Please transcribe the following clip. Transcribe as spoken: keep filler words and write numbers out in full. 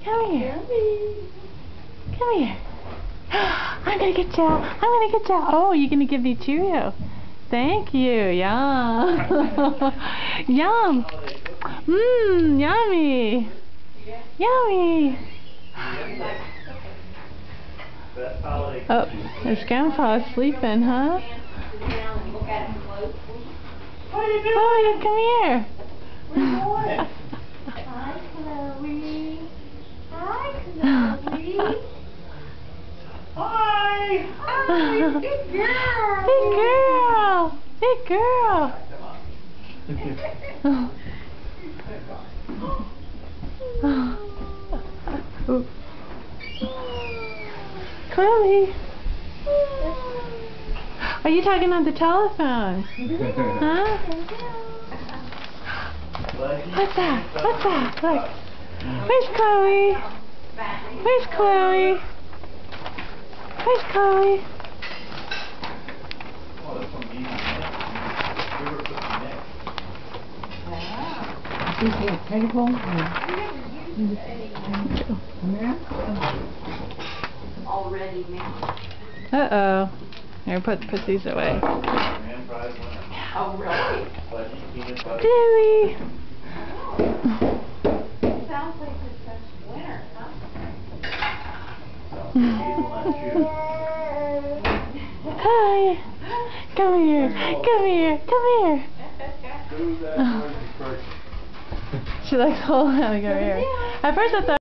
Come here. Come here. I'm gonna get you. I'm gonna get you. Oh, you're gonna give me Cheerio. Thank you. Yum. Yum. Mmm. Yummy. Yummy. Oh, there's Grandpa sleeping, huh? Oh, yeah, come here. Hi, Chloe. Hi, Chloe. Hi. Hi, good girl. Big girl. Big girl. Oh. Chloe. Are you talking on the telephone? Huh? What's that? What's that? Look. Where's Chloe? Where's Chloe? Where's Chloe? Already, man. Uh oh. Here, put put these away. Oh, really? Dewey. Sounds like it's such winter, huh? Hi. Come here. Come here. Come here. She likes holding out over here. At first I thought